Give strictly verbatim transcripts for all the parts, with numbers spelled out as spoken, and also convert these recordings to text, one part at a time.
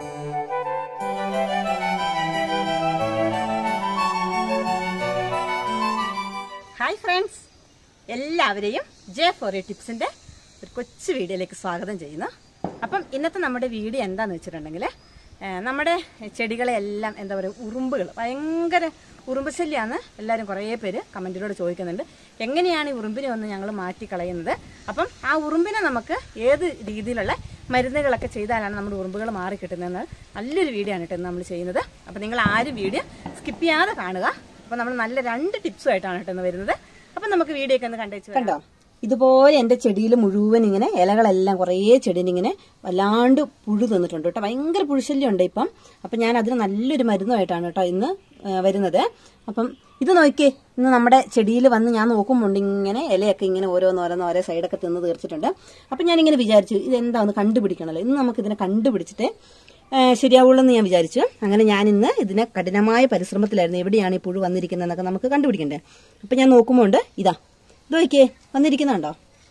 Hi friends, എല്ലാവരെയും J four U ടിപ്സിന്റെ ഒരു കൊച്ചു വീഡിയോയിലേക്ക് സ്വാഗതം ചെയ്യുന്നു. അപ്പം ഇന്നത്തെ നമ്മുടെ വീഡിയോ എന്താണെന്ന് വെച്ചിട്ടുണ്ടെങ്കിൽ നമ്മുടെ ചെടികളെല്ലാം എന്താ പറയുക, ഉറുമ്പുകൾ ഭയങ്കര ഉറുമ്പ് ശല്യമാണ്. എല്ലാവരും കുറേ പേര് കമൻറ്റിലൂടെ ചോദിക്കുന്നുണ്ട് എങ്ങനെയാണ് ഈ ഉറുമ്പിനെ ഒന്ന് ഞങ്ങൾ മാറ്റിക്കളയുന്നത്. അപ്പം ആ ഉറുമ്പിനെ നമുക്ക് ഏത് രീതിയിലുള്ള മരുന്നുകളൊക്കെ ചെയ്താലാണ് നമ്മുടെ ഉറുമ്പുകൾ മാറി കിട്ടുന്നതെന്ന് നല്ലൊരു വീഡിയോ ആണ് കേട്ടോ നമ്മൾ ചെയ്യുന്നത്. അപ്പം നിങ്ങൾ ആരും വീഡിയോ സ്കിപ്പ് ചെയ്യാതെ കാണുക. അപ്പം നമ്മൾ നല്ല രണ്ട് ടിപ്സുമായിട്ടാണ് കേട്ടോ വരുന്നത്. അപ്പം നമുക്ക് വീഡിയോ ഒക്കെ ഒന്ന് കണ്ടേച്ച് കണ്ടോ. ഇതുപോലെ എൻ്റെ ചെടിയിൽ മുഴുവൻ ഇങ്ങനെ ഇലകളെല്ലാം കുറേ ചെടീന് ഇങ്ങനെ വല്ലാണ്ട് പുഴു തന്നിട്ടുണ്ട് കേട്ടോ. ഭയങ്കര പുഴുശല്യം ഉണ്ട് ഇപ്പം. അപ്പം ഞാൻ അതിന് നല്ലൊരു മരുന്നുമായിട്ടാണ് കേട്ടോ ഇന്ന് വരുന്നത്. അപ്പം ഇത് നോക്കിയേ, ഇന്ന് നമ്മുടെ ചെടിയിൽ വന്ന് ഞാൻ നോക്കുമ്പോണ്ട് ഇങ്ങനെ ഇലയൊക്കെ ഇങ്ങനെ ഓരോന്നോരോന്ന് ഓരോ സൈഡൊക്കെ തിന്ന് തീർച്ചിട്ടുണ്ട്. അപ്പം ഞാനിങ്ങനെ വിചാരിച്ചു ഇതെന്താ ഒന്ന് കണ്ടുപിടിക്കണമല്ലോ. ഇന്ന് നമുക്ക് ഇതിനെ കണ്ടുപിടിച്ചിട്ട് ശരിയാവുള്ളൂ എന്ന് ഞാൻ വിചാരിച്ചു. അങ്ങനെ ഞാൻ ഇന്ന് ഇതിനെ കഠിനമായ പരിശ്രമത്തിലായിരുന്നു. എവിടെയാണ് ഈ പുഴു വന്നിരിക്കുന്നതെന്നൊക്കെ നമുക്ക് കണ്ടുപിടിക്കണ്ടേ. അപ്പം ഞാൻ നോക്കുമ്പോണ്ട് ഇതാ ഇത് നോക്കിയേ വന്നിരിക്കുന്നുണ്ടോ,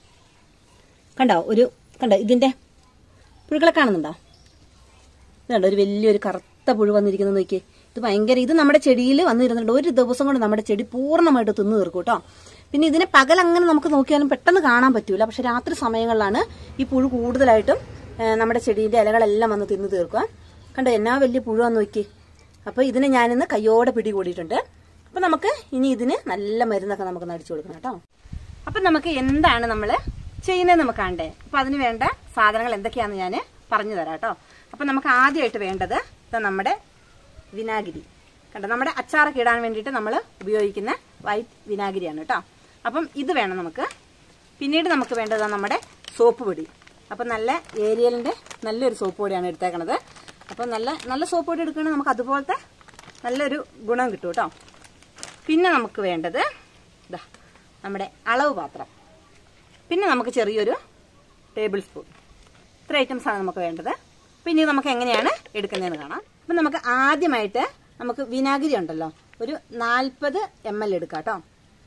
കണ്ടോ? ഒരു കണ്ടോ ഇതിന്റെ പുഴുക്കളെ കാണുന്നുണ്ടോ? ഇതുണ്ടോ ഒരു വലിയൊരു കറുത്ത പുഴു വന്നിരിക്കുന്നത് നോക്കിയേ. ഇത് ഭയങ്കര ഇത് നമ്മുടെ ചെടിയിൽ വന്നിരുന്നുണ്ട്. ഒരു ദിവസം കൊണ്ട് നമ്മുടെ ചെടി പൂർണ്ണമായിട്ട് തിന്നു തീർക്കും കേട്ടോ. പിന്നെ ഇതിനെ പകലങ്ങനെ നമുക്ക് നോക്കിയാലും പെട്ടെന്ന് കാണാൻ പറ്റൂല. പക്ഷെ രാത്രി സമയങ്ങളിലാണ് ഈ പുഴു കൂടുതലായിട്ടും നമ്മുടെ ചെടീന്റെ ഇലകളെല്ലാം വന്ന് തിന്നു തീർക്കുക. കണ്ടോ എന്നാ വലിയ പുഴുവാന്ന് നോക്കി. അപ്പൊ ഇതിനെ ഞാനിന്ന് കയ്യോടെ പിടികൂടിയിട്ടുണ്ട്. അപ്പൊ നമുക്ക് ഇനി ഇതിന് നല്ല മരുന്നൊക്കെ നമുക്ക് നടിച്ചു കൊടുക്കണം കേട്ടോ. അപ്പൊ നമുക്ക് എന്താണ് നമ്മൾ ചെയ്യുന്നത് നമുക്ക് കാണണ്ടേ. അപ്പൊ അതിന് വേണ്ട സാധനങ്ങൾ എന്തൊക്കെയാണെന്ന് ഞാൻ പറഞ്ഞു തരാം കേട്ടോ. അപ്പൊ നമുക്ക് ആദ്യമായിട്ട് വേണ്ടത് നമ്മുടെ വിനാഗിരി. കണ്ടോ, നമ്മുടെ അച്ചാറൊക്കെ ഇടാൻ വേണ്ടിയിട്ട് നമ്മൾ ഉപയോഗിക്കുന്ന വൈറ്റ് വിനാഗിരിയാണ് കേട്ടോ. അപ്പം ഇത് വേണം നമുക്ക്. പിന്നീട് നമുക്ക് വേണ്ടത് നമ്മുടെ സോപ്പ് പൊടി. അപ്പം നല്ല ഏരിയലിന്റെ നല്ലൊരു സോപ്പ് പൊടിയാണ് എടുത്തേക്കണത്. അപ്പം നല്ല നല്ല സോപ്പ് പൊടി എടുക്കുകയാണെങ്കിൽ നമുക്ക് അതുപോലത്തെ നല്ലൊരു ഗുണം കിട്ടും കേട്ടോ. പിന്നെ നമുക്ക് വേണ്ടത് ഇതാ നമ്മുടെ അളവ് പാത്രം. പിന്നെ നമുക്ക് ചെറിയൊരു ടേബിൾ സ്പൂൺ. ഇത്ര ഐറ്റംസ് ആണ് നമുക്ക് വേണ്ടത്. പിന്നെ നമുക്ക് എങ്ങനെയാണ് എടുക്കുന്നതെന്ന് കാണാം. അപ്പം നമുക്ക് ആദ്യമായിട്ട് നമുക്ക് വിനാഗിരി ഉണ്ടല്ലോ, ഒരു നാൽപ്പത് എം എൽ എടുക്കാം കേട്ടോ.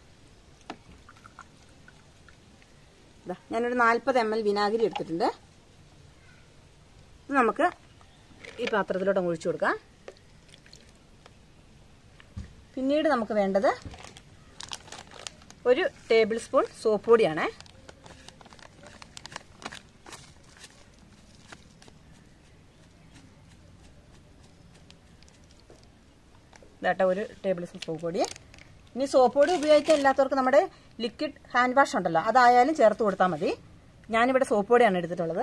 ഞാനൊരു നാൽപ്പത് എം എൽ വിനാഗിരി എടുത്തിട്ടുണ്ട്. ഇത് നമുക്ക് ഈ പാത്രത്തിലോട്ട് ഒഴിച്ചു കൊടുക്കാം. പിന്നീട് നമുക്ക് വേണ്ടത് ഒരു ടേബിൾ സ്പൂൺ സോപ്പ് പൊടിയാണ്. ഇതാട്ടോ ഒരു ടേബിൾ സ്പൂൺ സോപ്പ് പൊടി. ഇനി സോപ്പ് പൊടി ഉപയോഗിക്കാൻ ഇല്ലാത്തവർക്ക് നമ്മുടെ ലിക്വിഡ് ഹാൻഡ് വാഷ് ഉണ്ടല്ലോ, അതായാലും ചേർത്ത് കൊടുത്താൽ മതി. ഞാനിവിടെ സോപ്പ് പൊടിയാണ് എടുത്തിട്ടുള്ളത്.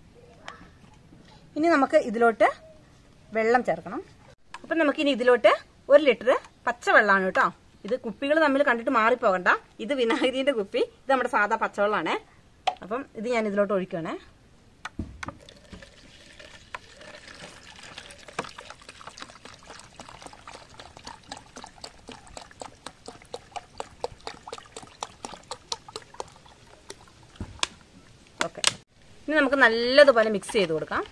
ഇനി നമുക്ക് ഇതിലോട്ട് വെള്ളം ചേർക്കണം. അപ്പം നമുക്കിനി ഇതിലോട്ട് ഒരു ലിറ്റർ പച്ചവെള്ളമാണ് കേട്ടോ. ഇത് കുപ്പികൾ തമ്മിൽ കണ്ടിട്ട് മാറിപ്പോകണ്ട. ഇത് വിനാഗിരിന്റെ കുപ്പി, ഇത് നമ്മുടെ സാധാ പച്ചവെള്ളമാണ്. അപ്പം ഇത് ഞാൻ ഇതിലോട്ട് ഒഴിക്കുകയാണേ. ഓക്കെ, ഇനി നമുക്ക് നല്ലതുപോലെ മിക്സ് ചെയ്ത് കൊടുക്കാം.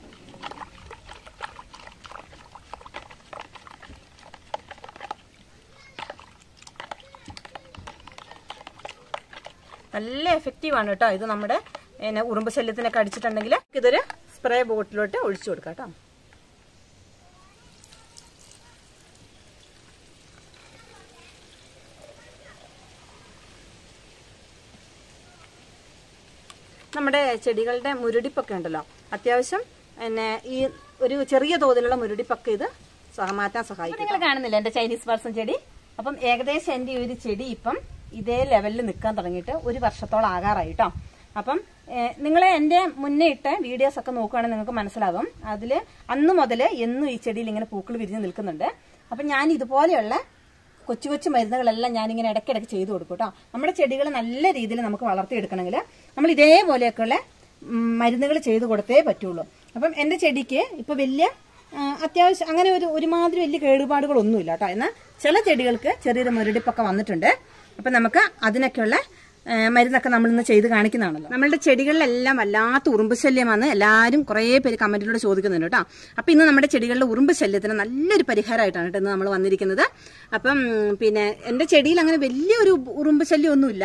നല്ല എഫക്റ്റീവാണ് കേട്ടോ ഇത്. നമ്മുടെ ഉറുമ്പ് ശല്യത്തിനൊക്കെ അടിച്ചിട്ടുണ്ടെങ്കിൽ ഇതൊരു സ്പ്രേ ബോട്ടിലോട്ട് ഒഴിച്ചു കൊടുക്കാം കേട്ടോ. നമ്മുടെ ചെടികളുടെ മുരടിപ്പൊക്കെ ഉണ്ടല്ലോ, അത്യാവശ്യം പിന്നെ ഈ ഒരു ചെറിയ തോതിലുള്ള മുരടിപ്പൊക്കെ ഇത് മാറ്റാൻ സഹായിക്കും. നിങ്ങൾ കാണുന്നില്ല എന്റെ ചൈനീസ് പേഴ്സൺ ചെടി. അപ്പം ഏകദേശം എന്റെ ഈ ഒരു ചെടി ഇപ്പം ഇതേ ലെവലിൽ നിൽക്കാൻ തുടങ്ങിയിട്ട് ഒരു വർഷത്തോളം ആകാറായി കേട്ടോ. അപ്പം നിങ്ങൾ എന്റെ മുന്നേ ഇട്ട വീഡിയോസ് ഒക്കെ നോക്കുകയാണെങ്കിൽ നിങ്ങൾക്ക് മനസ്സിലാകും. അതിൽ അന്ന് മുതൽ എന്നും ഈ ചെടിയിൽ ഇങ്ങനെ പൂക്കൾ വിരിഞ്ഞ് നിൽക്കുന്നുണ്ട്. അപ്പം ഞാൻ ഇതുപോലെയുള്ള കൊച്ചു കൊച്ചു മരുന്നുകളെല്ലാം ഞാനിങ്ങനെ ഇടയ്ക്കിടയ്ക്ക് ചെയ്തു കൊടുക്കും കേട്ടോ. നമ്മുടെ ചെടികൾ നല്ല രീതിയിൽ നമുക്ക് വളർത്തിയെടുക്കണമെങ്കിൽ നമ്മൾ ഇതേപോലെയൊക്കെയുള്ള മരുന്നുകൾ ചെയ്തു കൊടുത്തേ പറ്റുള്ളൂ. അപ്പം എന്റെ ചെടിക്ക് ഇപ്പൊ വലിയ അത്യാവശ്യം അങ്ങനെ ഒരു ഒരുമാതിരി വലിയ കേടുപാടുകളൊന്നുമില്ല കേട്ടോ. എന്നാൽ ചില ചെടികൾക്ക് ചെറിയൊരു മുരടിപ്പൊക്കെ വന്നിട്ടുണ്ട്. അപ്പൊ നമുക്ക് അതിനൊക്കെയുള്ള മരുന്നൊക്കെ നമ്മൾ ഇന്ന് ചെയ്ത് കാണിക്കുന്നതാണല്ലോ. നമ്മളുടെ ചെടികളിലെല്ലാം വല്ലാത്ത ഉറുമ്പ് ശല്യമാണ് എല്ലാവരും കുറേ പേര് കമന്റിലൂടെ ചോദിക്കുന്നുണ്ട് കേട്ടോ. അപ്പൊ ഇന്ന് നമ്മുടെ ചെടികളിലെ ഉറുമ്പ് ശല്യത്തിന് നല്ലൊരു പരിഹാരമായിട്ടാണ് കേട്ടോ ഇന്ന് നമ്മൾ വന്നിരിക്കുന്നത്. അപ്പം പിന്നെ എന്റെ ചെടിയിൽ അങ്ങനെ വലിയൊരു ഉറുമ്പ് ശല്യം ഒന്നുമില്ല.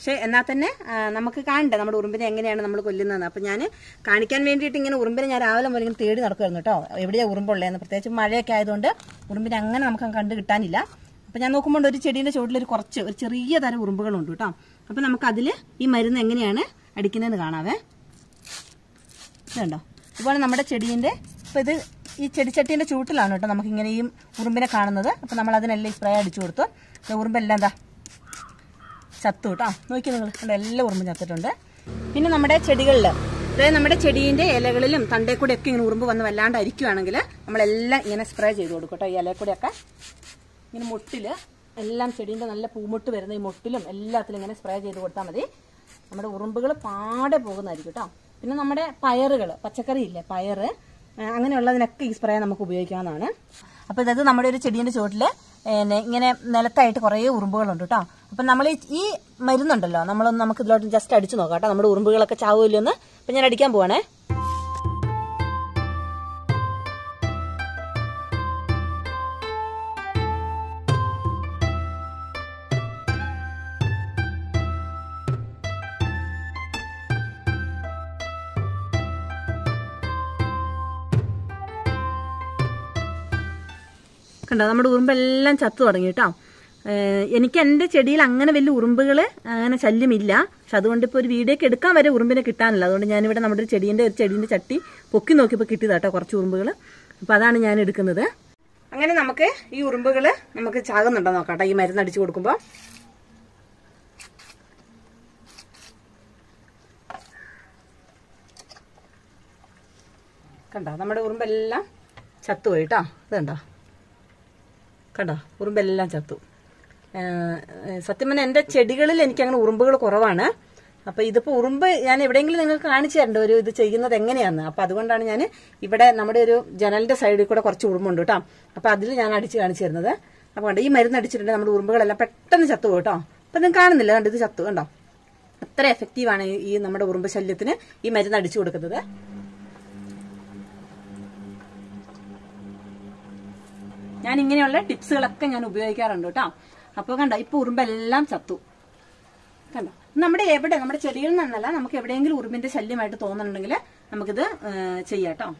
പക്ഷെ എന്നാൽ തന്നെ നമുക്ക് കാണണ്ടേ നമ്മുടെ ഉറുമ്പിനെ എങ്ങനെയാണ് നമ്മൾ കൊല്ലുന്നത്. അപ്പം ഞാൻ കാണിക്കാൻ വേണ്ടിയിട്ട് ഇങ്ങനെ ഉറുമ്പിനെ ഞാൻ രാവിലെ മുതൽ ഇങ്ങനെ തേടി നടക്കുമായിരുന്നു കേട്ടോ, എവിടെയാണ് ഉറുമ്പുള്ളതെന്ന്. പ്രത്യേകിച്ച് മഴയൊക്കെ ആയതുകൊണ്ട് ഉറുമ്പിനെ അങ്ങനെ നമുക്ക് കണ്ടു കിട്ടാനില്ല. അപ്പം ഞാൻ നോക്കുമ്പോൾ ഒരു ചെടീൻ്റെ ചുവട്ടിലൊരു കുറച്ച് ഒരു ചെറിയ തരം ഉറുമ്പുകളുണ്ട് കേട്ടോ. അപ്പം നമുക്ക് അതിൽ ഈ മരുന്ന് എങ്ങനെയാണ് അടിക്കുന്നതെന്ന് കാണാവേ. ഇതുണ്ടോ, ഇതുപോലെ നമ്മുടെ ചെടീൻ്റെ ഇപ്പം ഇത് ഈ ചെടിച്ചട്ടീൻ്റെ ചൂട്ടിലാണ് കേട്ടോ നമുക്കിങ്ങനെ ഈ ഉറുമ്പിനെ കാണുന്നത്. അപ്പം നമ്മൾ അതിനെല്ലാം സ്പ്രേ അടിച്ചു കൊടുത്തു. ഉറുമ്പെല്ലാം എന്താ ചത്തു കേട്ടോ. നോക്കി നിങ്ങൾ കണ്ടോ, എല്ലാ ഉറുമ്പും ചത്തിട്ടുണ്ട്. പിന്നെ നമ്മുടെ ചെടികളിൽ, അതായത് നമ്മുടെ ചെടീൻ്റെ ഇലകളിലും തണ്ടേ കൂടെ ഒക്കെ ഇങ്ങനെ ഉറുമ്പ് വന്ന് വല്ലാണ്ട് അരിക്കുകയാണെങ്കിൽ നമ്മളെല്ലാം ഇങ്ങനെ സ്പ്രേ ചെയ്ത് കൊടുക്കും കേട്ടോ. ഈ ഇലയിൽ കൂടെയൊക്കെ ഇങ്ങനെ മുട്ടിൽ എല്ലാം ചെടീൻ്റെ നല്ല പൂമുട്ട് വരുന്ന ഈ മുട്ടിലും എല്ലാത്തിലും ഇങ്ങനെ സ്പ്രേ ചെയ്ത് കൊടുത്താൽ മതി. നമ്മുടെ ഉറുമ്പുകൾ പാടെ പോകുന്നതായിരിക്കും കേട്ടോ. പിന്നെ നമ്മുടെ പയറുകൾ, പച്ചക്കറി ഇല്ലേ പയറ്, അങ്ങനെയുള്ളതിനൊക്കെ ഈ സ്പ്രേ നമുക്ക് ഉപയോഗിക്കാവുന്നതാണ്. അപ്പോൾ ഇതായത് നമ്മുടെ ഒരു ചെടീൻ്റെ ചുവട്ടിൽ ഇങ്ങനെ നിലത്തായിട്ട് കുറേ ഉറുമ്പുകളുണ്ട് കേട്ടോ. അപ്പം നമ്മൾ ഈ മരുന്നുണ്ടല്ലോ, നമ്മളൊന്ന് നമുക്ക് ഇതിലോട്ട് ജസ്റ്റ് അടിച്ചു നോക്കാം കേട്ടോ, നമ്മുടെ ഉറുമ്പുകളൊക്കെ ചാവില്ലെന്ന്. അപ്പം ഞാൻ അടിക്കാൻ പോവാണേ. കണ്ടോ, നമ്മുടെ ഉറുമ്പെല്ലാം ചത്തു തുടങ്ങി കേട്ടോ. എനിക്ക് എൻ്റെ ചെടിയിൽ അങ്ങനെ വലിയ ഉറുമ്പുകൾ അങ്ങനെ ശല്യമില്ല. പക്ഷെ അതുകൊണ്ട് ഇപ്പോൾ ഒരു വീഡിയോ ഒക്കെ എടുക്കാൻ വരെ ഉറുമ്പിനെ കിട്ടാനില്ല. അതുകൊണ്ട് ഞാനിവിടെ നമ്മുടെ ഒരു ചെടീൻ്റെ ഒരു ചെടീൻ്റെ ചട്ടി പൊക്കി നോക്കിയപ്പോൾ കിട്ടിയതാട്ടോ കുറച്ച് ഉറുമ്പുകൾ. അപ്പോൾ അതാണ് ഞാൻ എടുക്കുന്നത്. അങ്ങനെ നമുക്ക് ഈ ഉറുമ്പുകൾ നമുക്ക് ചാകുന്നുണ്ടോ നോക്കാം കേട്ടോ, ഈ മരുന്ന് അടിച്ചു കൊടുക്കുമ്പോൾ. കണ്ടോ, നമ്മുടെ ഉറുമ്പെല്ലാം ചത്തുപോയി കേട്ടോ. ഇത് കണ്ടോ, കണ്ടോ ഉറുമ്പെല്ലാം ചത്തു. സത്യം പറഞ്ഞാൽ എൻ്റെ ചെടികളിൽ എനിക്കങ്ങനെ ഉറുമ്പുകൾ കുറവാണ്. അപ്പോൾ ഇതിപ്പോൾ ഉറുമ്പ് ഞാൻ എവിടെയെങ്കിലും നിങ്ങൾക്ക് കാണിച്ചു തരണ്ട ഒരു ഇത് ചെയ്യുന്നത് എങ്ങനെയാണെന്ന്. അപ്പോൾ അതുകൊണ്ടാണ് ഞാൻ ഇവിടെ നമ്മുടെ ഒരു ജനലിൻ്റെ സൈഡിൽ കൂടെ കുറച്ച് ഉറുമ്പുണ്ട് കേട്ടോ. അപ്പോൾ അതിൽ ഞാൻ അടിച്ച് കാണിച്ചു തരുന്നത്. അപ്പോൾ കണ്ടോ, ഈ മരുന്ന് അടിച്ചിട്ടുണ്ട് നമ്മുടെ ഉറുമ്പുകളെല്ലാം പെട്ടെന്ന് ചത്തു പോകും കേട്ടോ. അപ്പം നിങ്ങൾക്ക് കാണുന്നില്ല, കണ്ടോ ഇത് ചത്തു കണ്ടോ. അത്ര എഫക്റ്റീവാണ് ഈ നമ്മുടെ ഉറുമ്പ് ശല്യത്തിന് ഈ മരുന്ന് അടിച്ചു കൊടുക്കുന്നത്. ഞാൻ ഇങ്ങനെയുള്ള ടിപ്സുകളൊക്കെ ഞാൻ ഉപയോഗിക്കാറുണ്ട് കേട്ടോ. അപ്പോൾ കണ്ടോ, ഇപ്പോൾ ഉറുമ്പെല്ലാം ചത്തു കണ്ടോ. നമ്മുടെ എവിടെ നമ്മുടെ ചെടികളിൽ നിന്നല്ല, നമുക്ക് എവിടെയെങ്കിലും ഉറുമ്പിന്റെ ശല്യമായിട്ട് തോന്നുന്നുണ്ടെങ്കിൽ നമുക്കിത് ചെയ്യാം കേട്ടോ.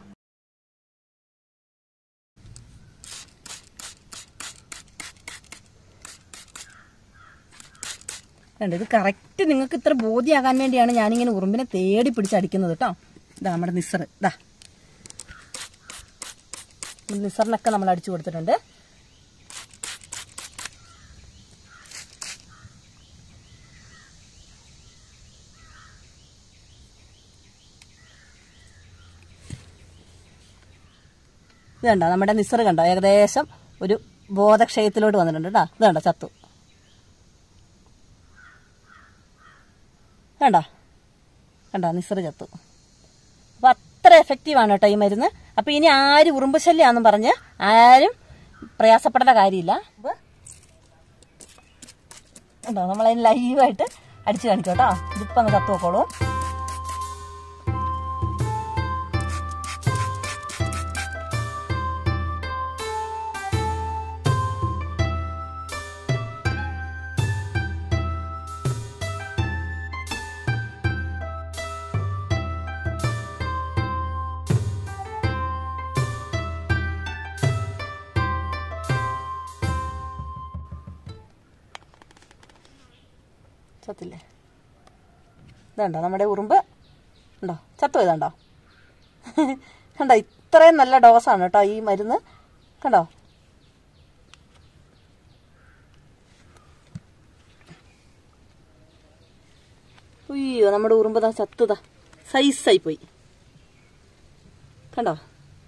കണ്ടോ, ഇത് കറക്റ്റ് നിങ്ങൾക്ക് ഇത്ര ബോധ്യമാകാൻ വേണ്ടിയാണ് ഞാനിങ്ങനെ ഉറുമ്പിനെ തേടി പിടിച്ചടിക്കുന്നത് കേട്ടോ. ഇതാ നമ്മുടെ നിസർ, ഇതാ നിസറിനൊക്കെ നമ്മൾ അടിച്ചു കൊടുത്തിട്ടുണ്ട്. ഇത് കണ്ടോ, നമ്മുടെ നിസർ കണ്ടോ ഏകദേശം ഒരു ബോധക്ഷയത്തിലോട്ട് വന്നിട്ടുണ്ട് കേട്ടോ. ഇത് കണ്ടോ ചത്തു കണ്ടോ, കണ്ടോ നിസർ ചത്തു. അപ്പൊ അത്ര എഫക്റ്റീവാണ് കേട്ടോ ഈ മരുന്ന്. അപ്പൊ ഇനി ആരും ഉറുമ്പ് ശല്യാന്നും പറഞ്ഞ് ആരും പ്രയാസപ്പെടേണ്ട കാര്യമില്ല. കണ്ടോ, നമ്മളതിന് ലൈവായിട്ട് അടിച്ചു കാണിക്കും കേട്ടോ. ഇതിപ്പോ അങ്ങ് ചത്തു നോക്കോളൂ. ചത്തില്ലേ, ഇതുണ്ടോ നമ്മുടെ ഉറുമ്പ് ഉണ്ടോ ചത്തു പോയതുണ്ടോ. കണ്ടോ, ഇത്രയും നല്ല ഡോസാണ് കേട്ടോ ഈ മരുന്ന്. കണ്ടോ, ഉയ്യോ നമ്മുടെ ഉറുമ്പ് താ ചത്തുതാ സൈസായി പോയി. കണ്ടോ,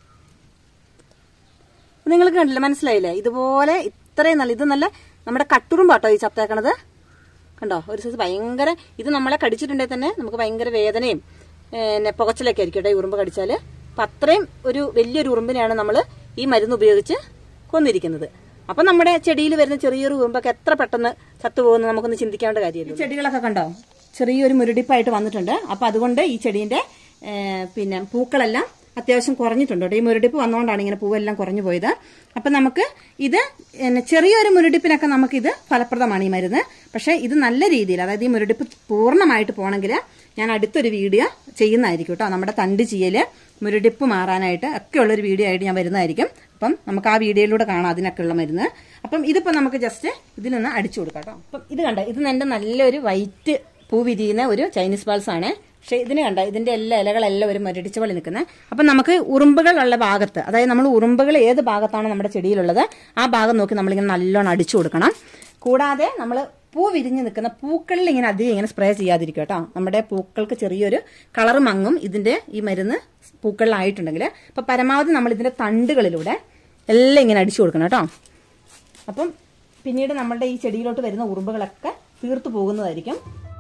നിങ്ങൾക്ക് കണ്ടില്ല, മനസ്സിലായില്ലേ? ഇതുപോലെ ഇത്രയും നല്ല, ഇത് നല്ല നമ്മുടെ കട്ടുറുമ്പാട്ടോ ഈ ചത്തേക്കണത്. കണ്ടോ, ഒരു സൈസ് ഭയങ്കര, ഇത് നമ്മളെ കടിച്ചിട്ടുണ്ടെങ്കിൽ തന്നെ നമുക്ക് ഭയങ്കര വേദനയും പിന്നെ പുകച്ചിലൊക്കെ ആയിരിക്കും കേട്ടോ ഈ ഉറുമ്പ് കടിച്ചാൽ. അപ്പം അത്രയും ഒരു വലിയൊരു ഉറുമ്പിനെയാണ് നമ്മൾ ഈ മരുന്ന് ഉപയോഗിച്ച് കൊന്നിരിക്കുന്നത്. അപ്പം നമ്മുടെ ചെടിയിൽ വരുന്ന ചെറിയൊരു ഉറുമ്പൊക്കെ എത്ര പെട്ടെന്ന് ചത്തുപോകുന്നു നമുക്കൊന്ന് ചിന്തിക്കേണ്ട കാര്യമില്ല. ഈ ചെടികളൊക്കെ കണ്ടോ ചെറിയൊരു മുരടിപ്പായിട്ട് വന്നിട്ടുണ്ട്. അപ്പം അതുകൊണ്ട് ഈ ചെടീൻ്റെ പിന്നെ പൂക്കളെല്ലാം അത്യാവശ്യം കുറഞ്ഞിട്ടുണ്ട് കേട്ടോ. ഈ മുരടിപ്പ് വന്നുകൊണ്ടാണ് ഇങ്ങനെ പൂവെല്ലാം കുറഞ്ഞു പോയത്. അപ്പം നമുക്ക് ഇത് ചെറിയൊരു മുരടിപ്പിനൊക്കെ നമുക്കിത് ഫലപ്രദമാണ് ഈ മരുന്ന്. പക്ഷേ ഇത് നല്ല രീതിയിൽ, അതായത് ഈ മുരടിപ്പ് പൂർണ്ണമായിട്ട് പോകണമെങ്കിൽ ഞാൻ അടുത്തൊരു വീഡിയോ ചെയ്യുന്നതായിരിക്കും കേട്ടോ. നമ്മുടെ തണ്ട് ചീയല്, മുരടിപ്പ് മാറാനായിട്ട് ഒക്കെ ഉള്ളൊരു വീഡിയോ ആയിട്ട് ഞാൻ വരുന്നതായിരിക്കും. അപ്പം നമുക്ക് ആ വീഡിയോയിലൂടെ കാണാം അതിനൊക്കെ ഉള്ള മരുന്ന്. അപ്പം ഇതിപ്പോൾ നമുക്ക് ജസ്റ്റ് ഇതിലൊന്ന് അടിച്ചു കൊടുക്കാം കേട്ടോ. അപ്പം ഇത് കണ്ട, ഇത് എൻ്റെ നല്ലൊരു വൈറ്റ് പൂ വിരിയുന്ന ഒരു ചൈനീസ് ബാൾസ് ആണ്. പക്ഷെ ഇതിന് കണ്ട, ഇതിന്റെ എല്ലാ ഇലകളെല്ലാം ഒരു മുരടിച്ച പോലെ നിൽക്കുന്നത്. അപ്പം നമുക്ക് ഉറുമ്പുകളുള്ള ഭാഗത്ത്, അതായത് നമ്മൾ ഉറുമ്പുകൾ ഏത് ഭാഗത്താണ് നമ്മുടെ ചെടിയിലുള്ളത് ആ ഭാഗം നോക്കി നമ്മളിങ്ങനെ നല്ലോണം അടിച്ചു കൊടുക്കണം. കൂടാതെ നമ്മൾ പൂ വിരിഞ്ഞ് നിൽക്കുന്ന പൂക്കളിൽ ഇങ്ങനെ അധികം ഇങ്ങനെ സ്പ്രേ ചെയ്യാതിരിക്കും കേട്ടോ. നമ്മുടെ പൂക്കൾക്ക് ചെറിയൊരു കളർ മങ്ങും ഇതിന്റെ ഈ മരുന്ന് പൂക്കളിലായിട്ടുണ്ടെങ്കിൽ. അപ്പൊ പരമാവധി നമ്മൾ ഇതിന്റെ തണ്ടുകളിലൂടെ എല്ലാം ഇങ്ങനെ അടിച്ചു കൊടുക്കണം കേട്ടോ. അപ്പം പിന്നീട് നമ്മളുടെ ഈ ചെടിയിലോട്ട് വരുന്ന ഉറുമ്പുകളൊക്കെ തീർത്തു പോകുന്നതായിരിക്കും.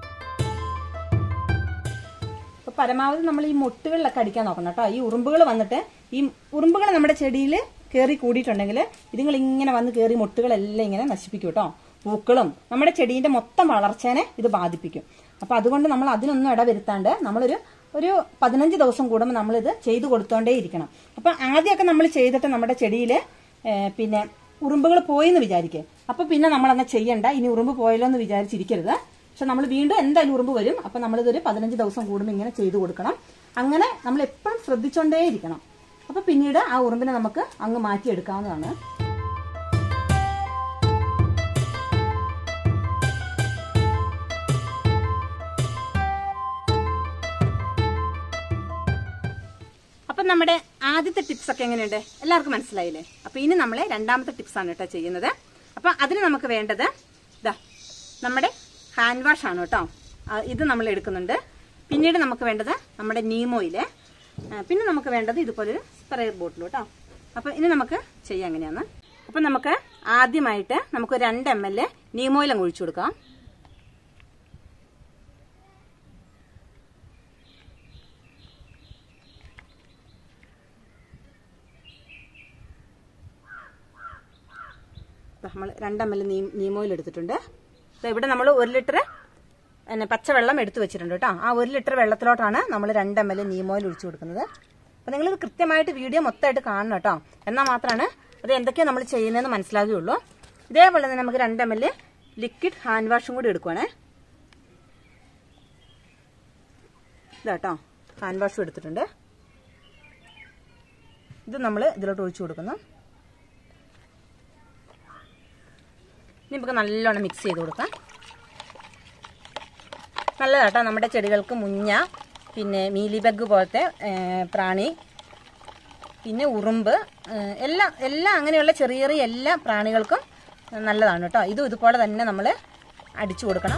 അപ്പൊ പരമാവധി നമ്മൾ ഈ മുട്ടുകളിലൊക്കെ അടിക്കാൻ നോക്കണം കേട്ടോ. ഈ ഉറുമ്പുകൾ വന്നിട്ട് ഈ ഉറുമ്പുകൾ നമ്മുടെ ചെടിയിൽ കയറി കൂടിയിട്ടുണ്ടെങ്കിൽ ഇതുങ്ങൾ ഇങ്ങനെ വന്ന് കയറി മുട്ടുകളെല്ലാം ഇങ്ങനെ നശിപ്പിക്കും കേട്ടോ. പൂക്കളും നമ്മുടെ ചെടീന്റെ മൊത്തം വളർച്ചേനെ ഇത് ബാധിപ്പിക്കും. അപ്പൊ അതുകൊണ്ട് നമ്മൾ അതിനൊന്നും ഇടവരുത്താണ്ട് നമ്മളൊരു ഒരു പതിനഞ്ച് ദിവസം കൂടുമ്പോൾ നമ്മളിത് ചെയ്തു കൊടുത്തോണ്ടേ ഇരിക്കണം. അപ്പൊ ആദ്യമൊക്കെ നമ്മൾ ചെയ്തിട്ട് നമ്മുടെ ചെടിയിൽ പിന്നെ ഉറുമ്പുകൾ പോയെന്ന് വിചാരിക്കുക. അപ്പൊ പിന്നെ നമ്മൾ അങ്ങനെ ചെയ്യണ്ട, ഇനി ഉറുമ്പ് പോയല്ലോ എന്ന് വിചാരിച്ചിരിക്കരുത്. പക്ഷെ നമ്മൾ വീണ്ടും എന്തായാലും ഉറുമ്പ് വരും. അപ്പൊ നമ്മളിതൊരു പതിനഞ്ച് ദിവസം കൂടുമ്പോൾ ഇങ്ങനെ ചെയ്തു കൊടുക്കണം. അങ്ങനെ നമ്മൾ എപ്പോഴും ശ്രദ്ധിച്ചോണ്ടേ ഇരിക്കണം. അപ്പൊ പിന്നീട് ആ ഉറുമ്പിനെ നമുക്ക് അങ്ങ് മാറ്റിയെടുക്കാവുന്നതാണ്. അപ്പം നമ്മുടെ ആദ്യത്തെ ടിപ്സ് ഒക്കെ എങ്ങനെയുണ്ട്, എല്ലാവർക്കും മനസ്സിലായില്ലേ? അപ്പൊ ഇനി നമ്മളെ രണ്ടാമത്തെ ടിപ്സ് ആണ് കേട്ടോ ചെയ്യുന്നത്. അപ്പൊ അതിന് നമുക്ക് വേണ്ടത് ഇതാ നമ്മുടെ ഹാൻഡ് വാഷ് ആണ് കേട്ടോ. ഇത് നമ്മൾ എടുക്കുന്നുണ്ട്. പിന്നീട് നമുക്ക് വേണ്ടത് നമ്മുടെ നീമോയില്, പിന്നെ നമുക്ക് വേണ്ടത് ഇതുപോലൊരു സ്പ്രേ ബോട്ടിൽ കേട്ടോ. അപ്പൊ ഇനി നമുക്ക് ചെയ്യാം എങ്ങനെയാന്ന്. അപ്പൊ നമുക്ക് ആദ്യമായിട്ട് നമുക്ക് രണ്ട് എം എൽ നീമോയിൽ അങ്ങ് ഒഴിച്ചു കൊടുക്കാം. നമ്മൾ രണ്ട് എം എൽ നീമോയിൽ എടുത്തിട്ടുണ്ട്. ഇവിടെ നമ്മൾ ഒരു ലിറ്റർ പിന്നെ പച്ചവെള്ളം എടുത്തു വെച്ചിട്ടുണ്ട് കേട്ടോ. ആ ഒരു ലിറ്റർ വെള്ളത്തിലോട്ടാണ് നമ്മൾ രണ്ട് എം എൽ നീമോയിൽ ഒഴിച്ചു കൊടുക്കുന്നത്. അപ്പൊ നിങ്ങളിത് കൃത്യമായിട്ട് വീഡിയോ മൊത്തമായിട്ട് കാണണം കേട്ടോ. എന്നാൽ മാത്രമാണ് അത് എന്തൊക്കെയാണ് നമ്മൾ ചെയ്യുന്നതെന്ന് മനസ്സിലാകുകയുള്ളൂ. ഇതേപോലെ തന്നെ നമുക്ക് രണ്ട് എം എൽ ലിക്വിഡ് ഹാൻഡ് വാഷും കൂടി എടുക്കുവാണേ. ഇതാട്ടോ ഹാൻഡ് വാഷും എടുത്തിട്ടുണ്ട്. ഇത് നമ്മൾ ഇതിലോട്ട് ഒഴിച്ചു കൊടുക്കുന്നു. ഇനി നമുക്ക് നല്ലോണം മിക്സ് ചെയ്ത് കൊടുക്കാം. നല്ലതാട്ടോ നമ്മുടെ ചെടികൾക്ക് മുഞ്ഞ, പിന്നെ മീലിബഗ് പോലത്തെ പ്രാണി, പിന്നെ ഉറുമ്പ്, എല്ലാം എല്ലാം അങ്ങനെയുള്ള ചെറിയ ചെറിയ എല്ലാ പ്രാണികൾക്കും നല്ലതാണ് കേട്ടോ. ഇതും ഇതുപോലെ തന്നെ നമ്മൾ അടിച്ചു കൊടുക്കണം.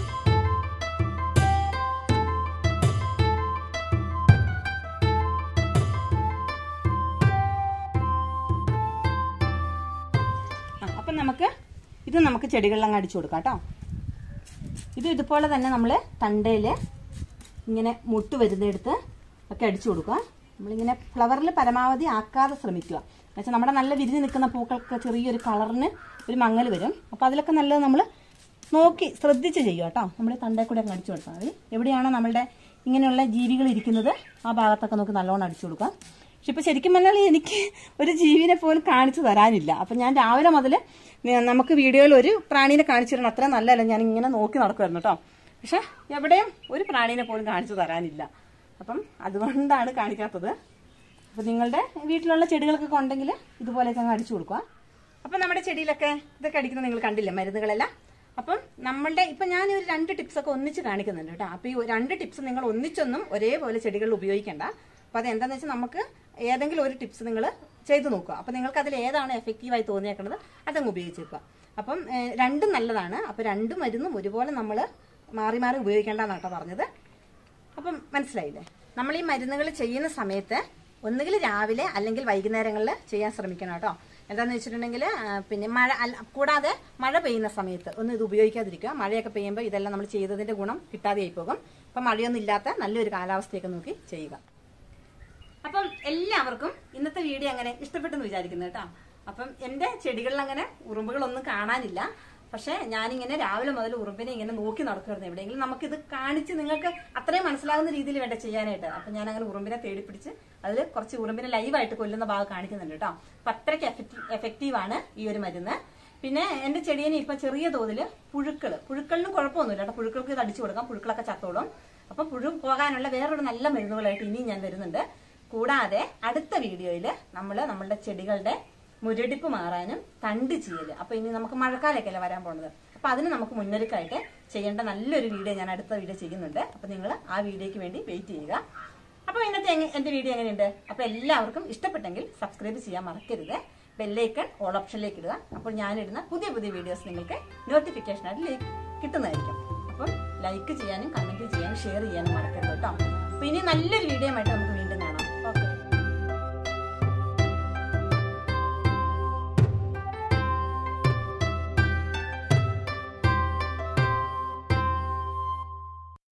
അപ്പം നമുക്ക് ഇത് നമുക്ക് ചെടികളിൽ അങ്ങ് അടിച്ചു കൊടുക്കാം കേട്ടോ. ഇത് ഇതുപോലെ തന്നെ നമ്മൾ തണ്ടയിൽ ഇങ്ങനെ മുട്ട് വരുന്നെടുത്ത് ഒക്കെ അടിച്ചു കൊടുക്കുക. നമ്മളിങ്ങനെ ഫ്ലവറിൽ പരമാവധി ആക്കാതെ ശ്രമിക്കുക. എന്നുവെച്ചാൽ നമ്മുടെ നല്ല വിരിഞ്ഞ് നിൽക്കുന്ന പൂക്കൾക്ക് ചെറിയൊരു കളറിന് ഒരു മങ്ങൽ വരും. അപ്പോൾ അതിലൊക്കെ നല്ലത് നമ്മൾ നോക്കി ശ്രദ്ധിച്ച് ചെയ്യുക കേട്ടോ. നമ്മുടെ തണ്ടയിൽ കൂടെ അങ്ങ് അടിച്ചു കൊടുത്താൽ മതി. എവിടെയാണോ നമ്മളുടെ ഇങ്ങനെയുള്ള ജീവികൾ ഇരിക്കുന്നത് ആ ഭാഗത്തൊക്കെ നമുക്ക് നല്ലോണം അടിച്ചു കൊടുക്കാം. പക്ഷെ ഇപ്പൊ ശരിക്കും പറഞ്ഞാൽ എനിക്ക് ഒരു ജീവിനെ പോലും കാണിച്ചു തരാനില്ല. അപ്പൊ ഞാൻ രാവിലെ മുതൽ നമുക്ക് വീഡിയോയിൽ ഒരു പ്രാണീനെ കാണിച്ചു തരണം അത്ര നല്ലതല്ല, ഞാൻ ഇങ്ങനെ നോക്കി നടക്കുമായിരുന്നു കേട്ടോ. പക്ഷെ എവിടെയും ഒരു പ്രാണീനെ പോലും കാണിച്ചു തരാനില്ല. അപ്പം അതുകൊണ്ടാണ് കാണിക്കാത്തത്. അപ്പൊ നിങ്ങളുടെ വീട്ടിലുള്ള ചെടികൾക്കൊക്കെ ഉണ്ടെങ്കിൽ ഇതുപോലെയൊക്കെ അങ്ങ് അടിച്ചു കൊടുക്കുക. അപ്പം നമ്മുടെ ചെടിയിലൊക്കെ ഇതൊക്കെ അടിക്കുന്നത് നിങ്ങൾ കണ്ടില്ലേ, മരുന്നുകളെല്ലാം. അപ്പം നമ്മളുടെ ഇപ്പൊ ഞാൻ ഒരു രണ്ട് ടിപ്സ് ഒക്കെ ഒന്നിച്ച് കാണിക്കുന്നുണ്ട് കേട്ടോ. അപ്പൊ ഈ രണ്ട് ടിപ്സ് നിങ്ങൾ ഒന്നിച്ചൊന്നും ഒരേപോലെ ചെടികളിൽ ഉപയോഗിക്കേണ്ട. അപ്പൊ അത് എന്താണെന്ന് വെച്ചാൽ നമുക്ക് ഏതെങ്കിലും ഒരു ടിപ്സ് നിങ്ങൾ ചെയ്ത് നോക്കുക. അപ്പൊ നിങ്ങൾക്ക് അതിൽ ഏതാണ് എഫക്റ്റീവായി തോന്നിയേക്കുന്നത് അതങ്ങ് ഉപയോഗിച്ചേക്കുക. അപ്പം രണ്ടും നല്ലതാണ്. അപ്പൊ രണ്ടും മരുന്നും ഒരുപോലെ നമ്മൾ മാറി മാറി ഉപയോഗിക്കേണ്ടെന്നാണ് കേട്ടോ പറഞ്ഞത്. അപ്പം മനസ്സിലായില്ലേ? നമ്മൾ ഈ മരുന്നുകൾ ചെയ്യുന്ന സമയത്ത് ഒന്നുകിൽ രാവിലെ അല്ലെങ്കിൽ വൈകുന്നേരങ്ങളിൽ ചെയ്യാൻ ശ്രമിക്കണം കേട്ടോ. എന്താന്ന് വെച്ചിട്ടുണ്ടെങ്കിൽ പിന്നെ മഴ കൂടാതെ മഴ പെയ്യുന്ന സമയത്ത് ഒന്നും ഇത് ഉപയോഗിക്കാതിരിക്കുക. മഴയൊക്കെ പെയ്യുമ്പോൾ ഇതെല്ലാം നമ്മൾ ചെയ്തതിന്റെ ഗുണം കിട്ടാതെയായി പോകും. അപ്പം മഴയൊന്നും ഇല്ലാത്ത നല്ലൊരു കാലാവസ്ഥയൊക്കെ നോക്കി ചെയ്യുക. അപ്പം എല്ലാവർക്കും ഇന്നത്തെ വീഡിയോ അങ്ങനെ ഇഷ്ടപ്പെട്ടെന്ന് വിചാരിക്കുന്നു കേട്ടോ. അപ്പം എന്റെ ചെടികളിൽ അങ്ങനെ ഉറുമ്പുകളൊന്നും കാണാനില്ല. പക്ഷെ ഞാനിങ്ങനെ രാവിലെ മുതൽ ഉറുമ്പിനെ ഇങ്ങനെ നോക്കി നടക്കുമായിരുന്നു. എവിടെയെങ്കിലും നമുക്കിത് കാണിച്ച് നിങ്ങൾക്ക് അത്രയും മനസ്സിലാകുന്ന രീതിയിൽ വേണ്ട ചെയ്യാനായിട്ട്. അപ്പൊ ഞാൻ അങ്ങനെ ഉറുമ്പിനെ തേടിപ്പിടിച്ച് അതിൽ കുറച്ച് ഉറുമ്പിനെ ലൈവായിട്ട് കൊല്ലുന്ന ഭാഗം കാണിക്കുന്നുണ്ട് കേട്ടോ. അപ്പൊ അത്രയ്ക്ക് എഫക്റ്റീവ് ആണ് ഈ ഒരു മരുന്ന്. പിന്നെ എന്റെ ചെടിയെ ഇപ്പൊ ചെറിയ തോതിൽ പുഴുക്കള് പുഴുക്കളിന് കുഴപ്പമൊന്നുമില്ല കേട്ടോ. പുഴുക്കൾക്ക് ഇത് അടിച്ചു കൊടുക്കാം, പുഴുക്കളൊക്കെ ചത്തോളും. അപ്പൊ പുഴു പോകാനുള്ള വേറൊരു നല്ല മരുന്നുകളായിട്ട് ഇനിയും ഞാൻ വരുന്നുണ്ട്. കൂടാതെ അടുത്ത വീഡിയോയിൽ നമ്മൾ നമ്മളുടെ ചെടികളുടെ മുരടിപ്പ് മാറാനും തണ്ട് ചെയ്യല്, അപ്പൊ ഇനി നമുക്ക് മഴക്കാലൊക്കെയല്ലേ വരാൻ പോകുന്നത്, അപ്പൊ അതിന് നമുക്ക് മുന്നൊരുക്കായിട്ട് ചെയ്യേണ്ട നല്ലൊരു വീഡിയോ ഞാൻ അടുത്ത വീഡിയോ ചെയ്യുന്നുണ്ട്. അപ്പൊ നിങ്ങൾ ആ വീഡിയോയ്ക്ക് വേണ്ടി വെയിറ്റ് ചെയ്യുക. അപ്പൊ ഇന്നത്തെ എന്റെ വീഡിയോ എങ്ങനെയുണ്ട്? അപ്പൊ എല്ലാവർക്കും ഇഷ്ടപ്പെട്ടെങ്കിൽ സബ്സ്ക്രൈബ് ചെയ്യാൻ മറക്കരുത്. ബെല്ലൈക്കൺ ഓൾ ഓപ്ഷനിലേക്ക് ഇടുക. അപ്പോൾ ഞാനിടുന്ന പുതിയ പുതിയ വീഡിയോസ് നിങ്ങൾക്ക് നോട്ടിഫിക്കേഷനായിട്ട് കിട്ടുന്നതായിരിക്കും. അപ്പം ലൈക്ക് ചെയ്യാനും കമന്റ് ചെയ്യാനും ഷെയർ ചെയ്യാനും മറക്കരുത് കേട്ടോ. അപ്പൊ ഇനി നല്ലൊരു വീഡിയോ ആയിട്ട് നമുക്ക്